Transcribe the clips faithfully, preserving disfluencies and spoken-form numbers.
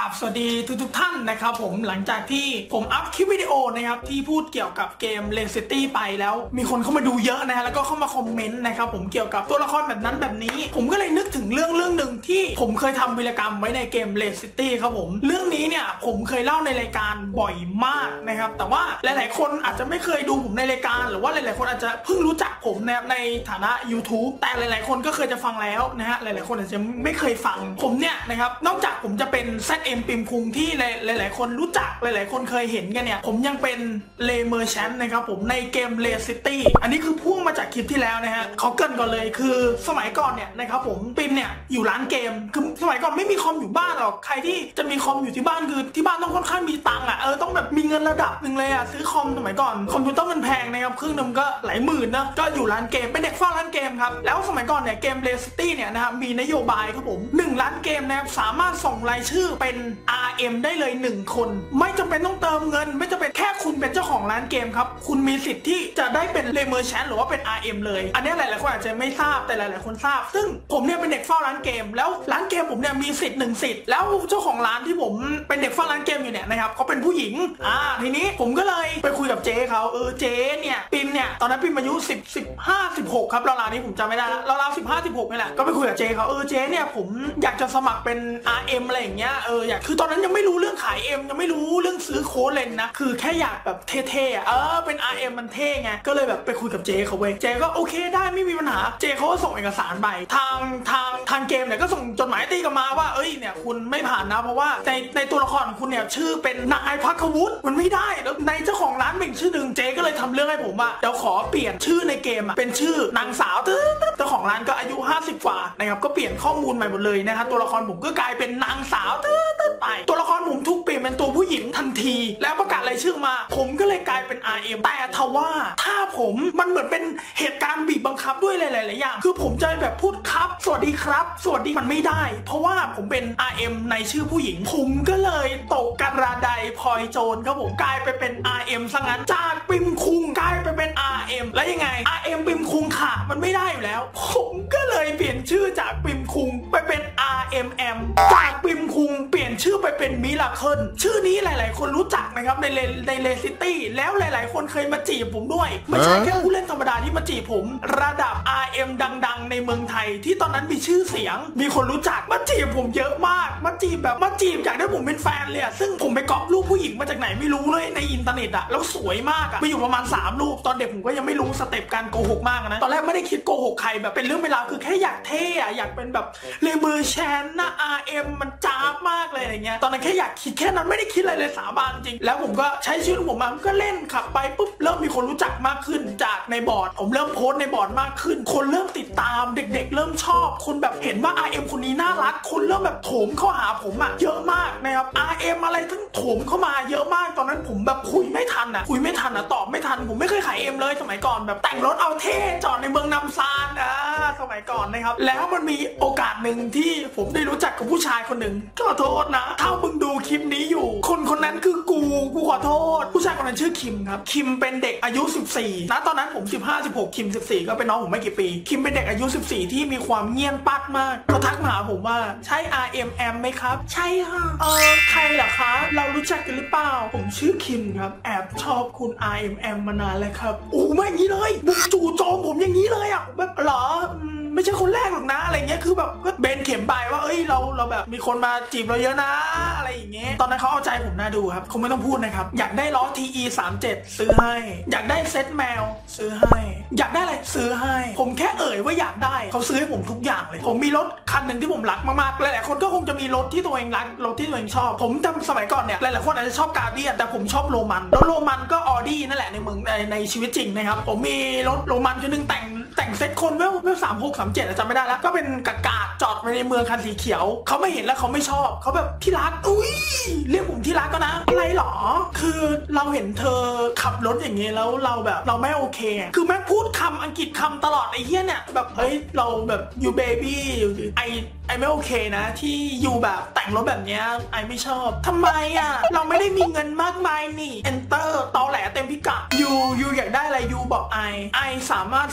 ราบสวัสดีทุกทุกท่านนะครับผมหลังจากที่ผมอัพคลิปวิดีโอนะครับที่พูดเกี่ยวกับเกม Lane City ไปแล้วมีคนเข้ามาดูเยอะนะฮะแล้วก็เข้ามาคอมเมนต์นะครับผมเกี่ยวกับตัวละครแบบนั้นแบบนี้ผมก็เลยนึกถึงเรื่องเรื่องหนึ่งที่ผมเคยทำวีรกรรมไว้ในเกม Lane City ครับผมเรื่องนี้เนี่ยผมเคยเล่าในรายการบ่อยมากนะครับแต่ว่าหลายๆคนอาจจะไม่เคยดูผมในรายการหรือว่าหลายๆคนอาจจะเพิ่งรู้จักผมนะครับในฐานะ YouTube แต่หลายๆคนก็เคยจะฟังแล้วนะฮะหลายๆคนอาจจะไม่เคยฟังผมเนี่ยนะครับนอกจากผมจะเป็น แซด เอ็ม ปิมคุงที่หลายๆคนรู้จักหลายๆคนเคยเห็นกันเนี่ยผมยังเป็นเลเมอร์แชนต์นะครับผมในเกม Lane City อันนี้คือพ่วงมาจากคลิปที่แล้วนะฮะเขาเกินก่อนเลยคือสมัยก่อนเนี่ยนะครับผมปิมเนี่ยอยู่ร้านเกมคือสมัยก่อนไม่มีคอมอยู่บ้านหรอกใครที่จะมีคอมอยู่ที่บ้านคือที่บ้านต้องค่อนข้างมีตังค์อ่ะเออต้องแบบมีเงินระดับหนึ่งเลยอ่ะซื้อคอมสมัยก่อนคอมพิวเตอร์มันแพงนะครับเครื่องนึงก็หลายหมื่นนะก็อยู่ร้านเกมเป็นเด็กเฝ้าร้านเกมครับแล้วสมัยก่อนเนี่ยเกม Lane City เนี่ยนะครับมีนโยบายครับผมหนึ่งล้านเกมนะครับสามารถส่งรายชื่อเป็น อาร์ เอ็ม ได้เลยหนึ่งคนไม่จำเป็นต้องเติมเงินไม่จำเป็นแค่คุณเป็นเจ้าของร้านเกมครับคุณมีสิทธิ์ที่จะได้เป็นเลเมอร์แชนต์หรือว่าเป็น อาร์ เอ็ม เลยอันนี้หลายๆคนอาจจะไม่ทราบแต่หลายๆคนทราบซึ่งผมเนี่ยเป็นเด็กเฝ้าร้านเกมแล้วร้านเกมผมเนี่ยมีสิทธิ์หนึ่งสิทธิ์แล้วเจ้าของร้านที่ผมเป็นเด็กเฝ้าร้านเกมอยู่เนี่ยนะครับเขาเป็นผู้หญิงอ่าทีนี้ผมก็เลยไปคุยกับเจ๊เขาเออเจ๊เนี่ยปิมเนี่ยตอนนั้นปิมอายุสิบ สิบห้า สิบหกครับราวๆนี้ผมจำไม่ได้แล้วราวๆสิบห้า สิบหกนี่แหละก็ไปคุยกับเจ๊เขาเออเจ๊เนี่ยผมอยากจะสมัครเป็น อาร์ เอ็ม อะไรอย่างเงี้ยเอออยากคือตอนนั้นยังไม่รู้เรื่องขาย เอ็ม ยังไม่รู้เรื่องซื้อโค้ดเลนนะคือแค่อยากแบบเท่ๆเออเป็น อาร์ เอ็ม มันเท่ไงก็เลยแบบไปคุยกับเจ๊เขาเว้ยเจ๊ก็โอเคได้ไม่มีปัญหาเจ๊เขาก็ส่งเอกสารไปทางทางทางเกมเนี่ยก็ส่งจดหมายตีกลับมาว่าเอ้ยเนี่ยคุณไม่ผ่านนะเพราะว่าในในตัวละครของคุณเนี่ยชื่อเป็นนายพักวุฒิมันไม่ได้แล้วในเจ้าของร้านเป็นชื่อหนึ่งเจ๊ก็เลยทำเรื่องให้ผมว่าเดี๋ยวขอเปลี่ยนชื่อในเกมอ่ะเป็นชื่อนางสาวเจ้าของร้านก็อายุห้าสิบกว่านะครับก็เปลี่ยนข้อมูลใหม่หมดเลยนะครับตัวละครผมก็กลายเป็นนางสาวไปตัวละครผมทุกเปลี่ยนเป็นตัวผู้หญิงทันทีแล้วประกาศรายชื่อมาผมก็เลยกลายเป็น อาร์ เอ็ม แต่ทว่าถ้าผมมันเหมือนเป็นเหตุการณ์บีบบังคับด้วยหลายๆอย่างคือผมจะแบบพูดครับสวัสดีครับสวัสดีมันไม่ได้เพราะว่าผมเป็น อาร์ เอ็ม ในชื่อผู้หญิงผมก็เลยตกกระไดพลอยโจรครับผมกลายไปเป็น อาร์ เอ็ม ซะงั้นจากปิมคุงกลายไปเป็น อาร์ เอ็ม แล้วยังไง อาร์ เอ็ม ปิมคุงค่ะมันไม่ได้อยู่แล้วผมก็เลยเปลี่ยนชื่อจากปิมคุงไปเป็น อาร์ เอ็ม เอ็ม จากปิมคุงเปลี่ยนชื่อไปเป็นมิราเคิลชื่อนี้หลายๆคนรู้จักนะครับในในเลนซิตี้แล้วหลายๆคนเคยมาจีบผมด้วยไม่ใช่แค่ผู้เล่นธรรมดาที่มาจีบผมระดับ อาร์ เอ็ม ดังๆในเมืองไทยที่ตอนนั้นมีชื่อเสียงมีคนรู้จักมาจีบผมเยอะมากมาจีบแบบมาจีบอยากได้ผมเป็นแฟนเลยซึ่งผมไปก๊อปรูปผู้หญิงมาจากไหนไม่รู้เลยในอินเทอร์เน็ตอะแล้วสวยมากอะไปอยู่ประมาณสามรูปตอนเด็กผมก็ยังไม่รู้สเต็ปการโกหกมากนะตอนแรกไม่ได้คิดโกหกใครแบบเป็นเรื่องเวลาคือแค่อยากเท่อะอยากเป็นแบบเลเมอร์แชนนะ อาร์ เอ็ม มันจ้าบมากเลยอะไรเงี้ยตอนนั้นแค่อยากคิดแค่นั้นไม่ได้คิดอะไรเลยสาบานจริงแล้วผมก็ใช้ชีวิตของผมมาก็เล่นขับไปปุ๊บเริ่มมีคนรู้จักมากขึ้นจากในบอร์ดผมเริ่มโพสในบอร์ดมากขึ้นคนเริ่มติดตามเด็กๆเริ่มชอบคนแบบเห็นว่า อาร์ เอ็ม คนนี้น่ารักคนเริ่มแบบโถมเข้าหาผมอะเยอะมากนะครับ อาร์ เอ็ม อะไรทั้งโถมเข้ามาเยอะมากตอนนั้นผมแบบคุยไม่ทันอะคุยไม่ทันอะตอบไม่ทันผมไม่เคยขายเอ็มเลยสมัยก่อนแบบแต่งรถเอาเท่จอดในเมืองนำซานอ่าสมัยก่อนนะครับแล้วมันมีโอกาสหนึ่งที่ผมได้รู้จักกับผู้ชายคนหนึ่งขอโทษนะถ้ามึงดูคลิปนี้อยู่คนคนนั้นคือกูกูขอโทษผู้ชายคนนั้นชื่อคิมครับคิมเป็นเด็กอายุสิบสี่นะตอนนั้นผมสิบห้า สิบหกคิมสิบสี่ก็เป็นน้องผมไม่กี่ปีคิมเป็นเด็กอายุสิบสี่ที่มีความเงียบปัดมากเขาทักมาหาผมว่าใช่ อาร์ เอ็ม แอม ไหมครับใช่ค่ะเออใครเหรอคะเรารู้จักกันหรือเปล่าผมชื่อคิมครับแอบชอบคุณ อาร์ เอ็ม แอม มานานแล้วครับโอ้ไม่อย่างนี้เลยบุกจู่โจมผมอย่างนี้เลยอ่ะแบบเหรอไม่ใช่คนแรกหรอกนะอะไรเงี้ยคือแบบก็เบนเข็มไปว่าเอ้ยเราเราแบบมีคนมาจีบเราเยอะนะอะไรอย่างเงี้ยตอนนั้นเขาเอาใจผมน่าดูครับคงไม่ต้องพูดนะครับอยากได้ล้อ ที อี สามสิบเจ็ด ซื้อให้อยากได้เซ็ตแมวซื้อให้อยากได้อะไรซื้อให้ผมแค่เอ่ยว่าอยากได้เขาซื้อให้ผมทุกอย่างเลยผมมีรถคันหนึ่งที่ผมรักมากๆหลายๆคนก็คงจะมีรถที่ตัวเองรักรถที่ตัวเองชอบผมจำสมัยก่อนเนี่ยหลายๆคนอาจจะชอบการ์เดียนแต่ผมชอบโรมันรถโรมันก็ออดี้นั่นแหละในเมืองในในชีวิตจริงนะครับผมมีรถโรมันคันนึงแต่งแต่งเซ็ตคนเวลเวลสามหกสามเจ็ดจำไม่ได้แล้วก็เป็นกากาจอดไปในเมืองคันสีเขียวเขาไม่เห็นแล้วเขาไม่ชอบเขาแบบที่รักอุ้ยเรียกผมที่รักก็นะอะไรหรอคือเราเห็นเธอขับรถอย่างเงี้ยแล้วเราแบบเราไม่โอเคคือแม่พูดคำอังกฤษคำตลอดไอ้เหี้ยเนี่ยแบบเฮ้ยเราแบบ you baby ไอไอไม่โอเคนะที่อยู่แบบแต่งรถแบบเนี้ยไอไม่ชอบทำไมอ่ะเราไม่ได้มีเงินมากมายนี่ enter ตอแหลเต็มพิกัดยูยูอยากได้อะไรยูบอกไอไอสามารถสรรหาให้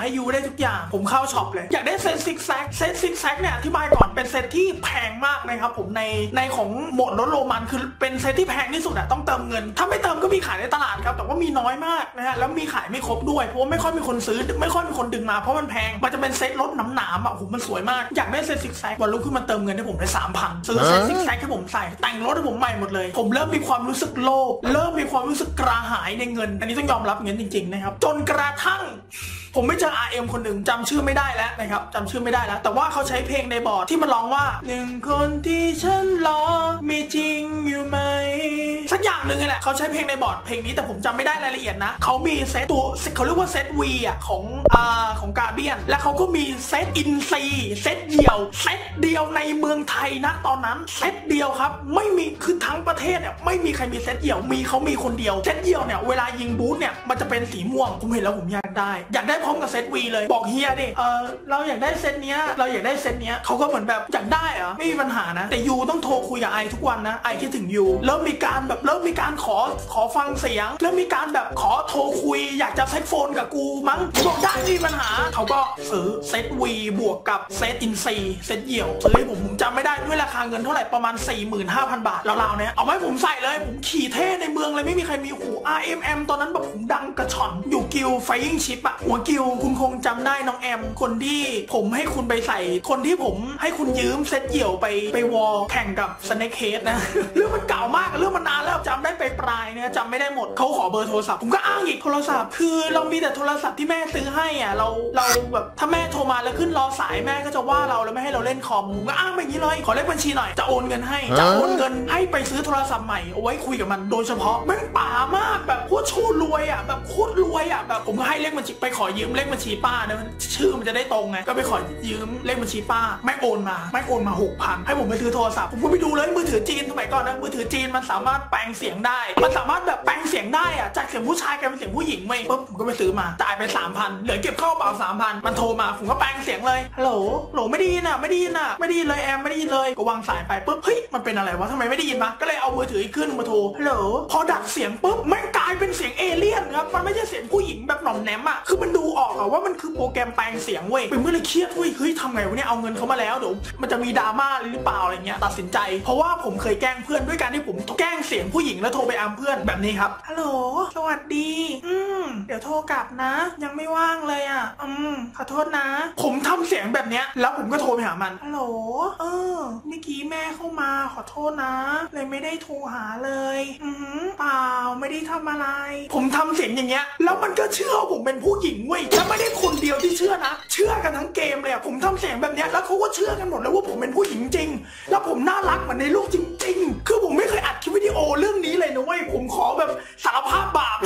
ยูได้ทุกอย่างผมเข้าช็อปเลยอยากได้เซตซิกแซกเซตซิกแซกเนี่ยอธิบายก่อนเป็นเซตที่แพงมากนะครับผมในในของโหมดรถโรมันคือเป็นเซตที่แพงที่สุดอะต้องเติมเงินถ้าไม่เติมก็มีขายในตลาดครับแต่ว่ามีน้อยมากนะฮะแล้วมีขายไม่ครบด้วยเพราะไม่ค่อยมีคนซื้อไม่ค่อยมีคนดึงมาเพราะมันแพงมันจะเป็นเซตรถหนามๆอ่ะโอ้โหมันสวยมากอยากได้เซตซิกแซกวันรุ่งขึ้นมาเติมเงินให้ผมได้สามพันซื้อเซตซิกแซกให้ผมใส่แต่งรถให้ผมใหม่หมดเลยผมเริ่มมีความรู้สึกโลภเริ่มมีความรู้สึกกระหายในเงินอันนี้ต้องยอมรับเงินจริงๆนะครับจนกระทั่งผมไม่เจอ อาร์ เอ็ม คนหนึ่งจำชื่อไม่ได้แล้วนะครับจำชื่อไม่ได้แล้วแต่ว่าเขาใช้เพลงในบอร์ดที่มันร้องว่าหนึ่งคนที่ฉันรอมีจริงอยู่ไหมสักอย่างหนึ่งแหละเขาใช้เพลงในบอร์ดเพลงนี้แต่ผมจำไม่ได้รายละเอียดนะเขามีเซตตัวเขาเรียกว่าเซตวีอ่ะของอ่าของกาเบียนและเขาก็มีเซตอินซีเซตเดียวเซตเดียวในเมืองไทยนะตอนนั้นเซตเดียวครับไม่มีคือทั้งประเทศเนี่ยไม่มีใครมีเซตเดียวมีเขามีคนเดียวเซตเดียวเนี่ยเวลายิงบูทเนี่ยมันจะเป็นสีม่วงผมเห็นแล้วผมอยากได้อยากได้พร้อมกับเซตวีเลยบอกเฮียดิเออเราอยากได้เซตเนี้ยเราอยากได้เซตเนี้ยเขาก็เหมือนแบบอยากได้เหรอไม่มีปัญหานะแต่ยูต้องโทรคุยกับไอทุกวันนะไอคิดถึงยูเริ่มมีการแบบเริ่มมีการขอขอฟังเสียงเริ่มมีการแบบขอโทรคุยอยากจะเซ็ตโฟนกับกูมั้งบอกได้ไม่มีปัญหาเขาก็ซื้อเซตวีบวกกับเซตอินซีเซตเหี่ยวซื้อให้ผมผมจำไม่ได้ด้วยราคาเงินเท่าไหร่ประมาณ สี่หมื่นห้าพัน บาทราวๆเนี้ยเอาไว้ผมใส่เลยผมขี่เท่ในเมืองเลยไม่มีใครมีหู อาร์ เอ็ม เอ็ม ตอนนั้นแบบผมดังกระชอนอยู่กิลไฟยิงชิปอะหัวกิลคุณคงจำได้น้องแอมคนที่ผมให้คุณไปใส่คนที่ผมให้คุณยืมเซตเหี่ยวไปไปวอลแข่งกับสเน็กเฮดนะเรื่องมันเก่ามากเรื่องมันนานแล้วจำได้ไปปลายเนี่ยจำไม่ได้หมดเขาขอเบอร์โทรศัพท์ผมก็อ้างอีกโทรศัพท์คือเรามีแต่โทรศัพท์ที่แม่ซื้อให้อ่ะเราเราแบบถ้าแม่โทรมาแล้วขึ้นรอสายแม่ก็จะว่าเราแล้วไม่ให้เราเล่นคอมผมก็อ้างแบบนี้เลยขอเลขบัญชีหน่อยจะโอนเงินให้จะโอนเงินให้ไปซื้อโทรศัพท์ใหม่เอาไว้คุยกับมันโดยเฉพาะแม่งป่ามากแบบโคตรโชว์รวยอ่ะแบบโคตรรวยอ่ะแบบผมก็ให้เลขบัญชีไปขอยืมเลขบัญชีป้าเนี่ยชื่อมันจะได้ตรงไงก็ไปขอยืมเลขบัญชีป้าแม่โอนมาแม่โอนมา หกพัน ให้ผมไปซื้อโทรศัพท์ผมก็ไปดูเลยมือถือจีนสมัยก่อนนะมือถือจีนมันสามารถแปลงเสียงได้มันสามารถแบบแปลงเสียงได้อ่ะจากเสียงผู้ชายกลายเป็นเสียงผู้หญิงไม่ปุ๊บผมก็ไปซื้อมาจ่ายไป สามพัน เหลือเก็บเข้ากระเป๋า สามพัน มันโทรมาผมก็แปลงเสียงเลยฮัลโหลโหลไม่ได้ยินอ่ะไม่ได้ยินอ่ะไม่ได้ยินเลยแอมไม่ได้ยินเลยก็วางสายไปปุ๊บเฮ้ยมันเป็นอะไรวะทำไมไม่ได้ยินมาก็เลยเอามือถือขึ้นมาโทรฮัลโหลพอดัดเสียงปุ๊บแม่งกลายเป็นเสียงเอเลี่ยนครับมันไม่ใช่เสียงผู้หญิงแบบหน่อมแนมอ่ะคือมันดูออกอะว่ามันคือโปรแกรมแปลงเสียงเว้ยเป็นเมื่อไรเครียดเว้ยเฮ้ยทำไงวะเนี่ยเอาเงินเขามาแล้วเดี๋ยวมันจะมีดราม่าหรือเปล่าอะไรเงี้ยตัดสินใจเพราะว่าผมเคยแกล้งเพื่อนด้วยการที่ผมแกล้งเสียงผู้หญิงแล้วโทรไปอามเพื่อนแบบนี้ครับฮัลโหลสวัสดีอืมเดี๋ยวโทรกลับนะยังไม่ว่างเลยอ่ะอืมขอโทษนะผมทำเสียงแบบเนี้ยแล้วผมก็โทรไปหามันฮัลโหลเออเมื่อกี้แม่เข้ามาขอโทษนะเลยไม่ได้โทรหาเลยอืมเปล่าไม่ได้ทำอะไรผมทำเสียงอย่างเงี้ยแล้วมันก็เชื่อผมเป็นผู้หญิงเว้ยแล้วไม่ได้คนเดียวที่เชื่อนะเชื่อกันทั้งเกมเลยผมทำเสียงแบบเนี้ยแล้วเขาก็เชื่อกันหมดแล้วว่าผมเป็นผู้หญิงจริงแล้วผมน่ารักเหมือนในรูปจริงๆคือผมไม่เคยอัดคลิปวิดีโอเรื่องนี้เลยนะเว้ยผมขอแบบสารภาพบาป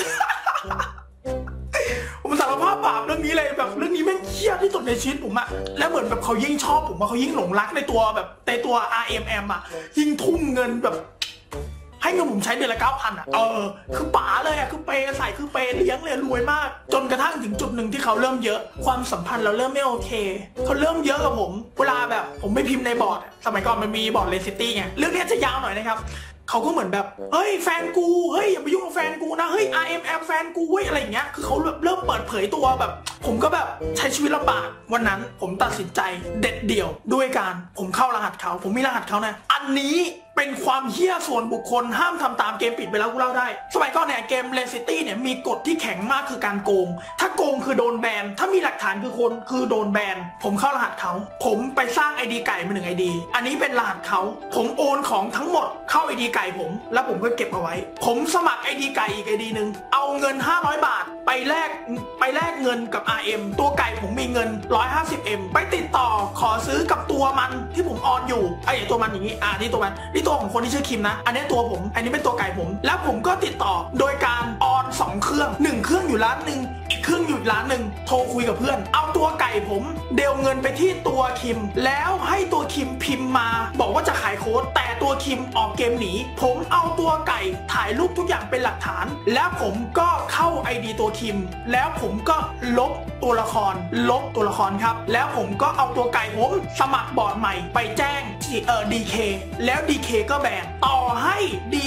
ผมสารภาพบาปเรื่องนี้เลยแบบเรื่องนี้แม่งเครียดที่สุดในชีวิตผมอะแล้วเหมือนแบบเขายิ่งชอบผมว่าเขายิ่งหลงรักในตัวแบบในตัว อาร์ เอ็ม เอ็ม อะยิ่งทุ่มเงินแบบให้เงินผมใช้เดือนละเก้าพันอ่ะเออคือป๋าเลยอ่ะคือเปย์ใส่คือเปย์เลี้ยงเลยรวยมากจนกระทั่งถึงจุดหนึ่งที่เขาเริ่มเยอะความสัมพันธ์เราเริ่มไม่โอเคเขาเริ่มเยอะกับผมเวลาแบบผมไม่พิมพ์ในบอร์ดสมัยก่อนมันมีบอร์ดเลซิตี้ไงเรื่องนี้จะยาวหน่อยนะครับเขาก็เหมือนแบบเฮ้ยแฟนกูเฮ้ยอย่าไปยุ่งกับแฟนกูนะเฮ้ย อาร์ เอ็ม เอ็ม แฟนกูเว้ยอะไรอย่างเงี้ยคือเขาเริ่มเปิดเผยตัวแบบผมก็แบบใช้ชีวิตลำบากวันนั้นผมตัดสินใจเด็ดเดี่ยวด้วยการผมเข้ารหัสเขาผมมีรหัสเขานะอันนี้เป็นความเหี้ยส่วนบุคคลห้ามทำตามเกมปิดไปแล้วกูเล่าได้สมัยก่อนเนี่ยเกม Red City เนี่ยมีกฎที่แข็งมากคือการโกงถ้าโกงคือโดนแบนถ้ามีหลักฐานคือคนคือโดนแบนผมเข้ารหัสเขาผมไปสร้าง ไอ ดี ไก่มาหนึ่ง ไอ ดี อันนี้เป็นรหัสเขาผมโอนของทั้งหมดเข้า ไอ ดี ไก่ผมแล้วผมก็เก็บเอาไว้ผมสมัคร ไอ ดี ไก่อีก ไอ ดี หนึ่งเอาเงินห้าร้อยบาทไปแลกไปแลกเงินกับ อาร์ เอ็ม ตัวไก่ผมมีเงินหนึ่งร้อยห้าสิบเอ็ม ไปติดต่อขอซื้อกับตัวมันที่ผมออนอยู่ไอ้ตัวมันอย่างนี้อ่านี่ตัวมันนี่ตัวของคนที่ชื่อคิมนะอันนี้ตัวผมอันนี้เป็นตัวไก่ผมแล้วผมก็ติดต่อโดยการออนสองเครื่องหนึ่งเครื่องอยู่ร้านหนึ่งอีกเครื่องอยู่ร้านหนึ่งโทรคุยกับเพื่อนเอาตัวไก่ผมเดลเงินไปที่ตัวคิมแล้วให้ตัวคิมพิมพ์มาบอกว่าจะขายโค้ดแต่ตัวคิมออกเกมหนีผมเอาตัวไก่ถ่ายรูปทุกอย่างเป็นหลักฐานแล้วผมก็เข้า ไอ ดี ตัวคิมแล้วผมก็ลบตัวละครลบตัวละครครับแล้วผมก็เอาตัวไก่ผมสมัครบอร์ดใหม่ไปแจ้งเอ่อ ดี เค แล้ว ดี เค ก็แบนต่อให้ ดี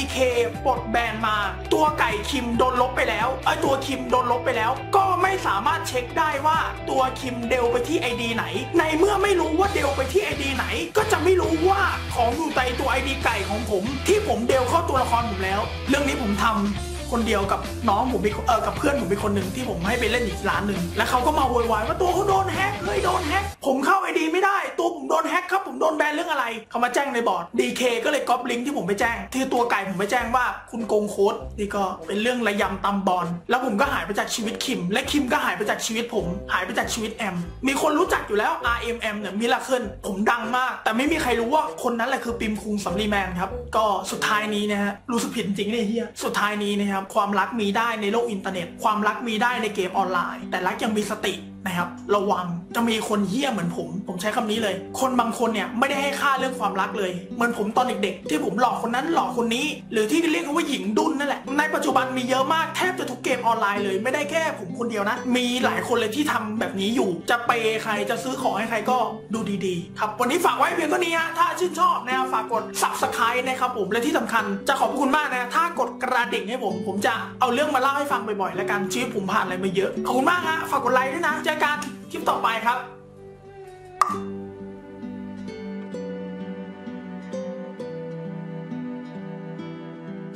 เค ปลดแบนมาตัวไก่คิมโดนลบไปแล้วไอตัวคิมโดนลบไปแล้วก็ไม่สามารถเช็คได้ว่าตัวคิมเดลไปที่ ไอ ดี ไหนในเมื่อไม่รู้ว่าเดลไปที่ ไอ ดี ไหนก็จะไม่รู้ว่าของอยู่ในตัว ไอ ดี ไก่ของผมที่ผมเดลเข้าตัวละครผมแล้วเรื่องนี้ผมทำคนเดียวกับน้องผมเออกับเพื่อนผมเป็นคนหนึ่งที่ผมให้ไปเล่นอีกร้านหนึ่งแล้วเขาก็มาโวยวายว่าตัวเขาโดนแฮกเฮ้ยโดนแฮกผมเข้า ไอ ดี ไม่ได้ตัวผมโดนแฮกครับผมโดนแบนเรื่องอะไรเขามาแจ้งในบอร์ด ดี เค ก็เลยก๊อปลิงก์ที่ผมไปแจ้งที่ตัวไก่ผมไปแจ้งว่าคุณโกงโค้ดนี่ก็เป็นเรื่องระยำตำบอลแล้วผมก็หายไปจากชีวิตคิมและคิมก็หายไปจากชีวิตผมหายไปจากชีวิตแอมมีคนรู้จักอยู่แล้ว อาร์ เอ็ม เอ็ม เนี่ยมิราเคิลผมดังมากแต่ไม่มีใครรู้ว่าคนนั้นแหละคือปิมคุงสำลีแมนครับก็สุดท้ายนี้นะฮะรู้สึกผิดจริงเนี่ยเฮียสุดท้ายนี้นะครับความรักมีได้ในโลกอินเทอร์เน็ตความรักมีได้ในเกมออนไลน์แต่รักยังมีสตินะครับระวังจะมีคนเหี้ยเหมือนผมผมใช้คำนี้เลยคนบางคนเนี่ยไม่ได้ให้ค่าเรื่องความรักเลยเหมือนผมตอนเด็กๆที่ผมหลอกคนนั้นหลอกคนนี้หรือที่เรียกว่าหญิงดุลนั่นแหละในปัจจุบันมีเยอะมากแทบจะทุกเกมออนไลน์เลยไม่ได้แค่ผมคนเดียวนะมีหลายคนเลยที่ทำแบบนี้อยู่จะเปย์ใครจะซื้อของให้ใครก็ดูดีๆครับวันนี้ฝากไว้เพียงเท่านี้ฮะถ้าชื่นชอบนะครับฝากกด ซับสไครบ์ นะครับผมและที่สำคัญจะขอบคุณมากนะถ้ากดกระดิ่งให้ผมผมจะเอาเรื่องมาเล่าให้ฟังบ่อยๆและกันชีวิตผมผ่านอะไรมาเยอะขอบคุณมากฮะฝากกดไลค์ด้วยนะเจอกันคลิปต่อไปครับ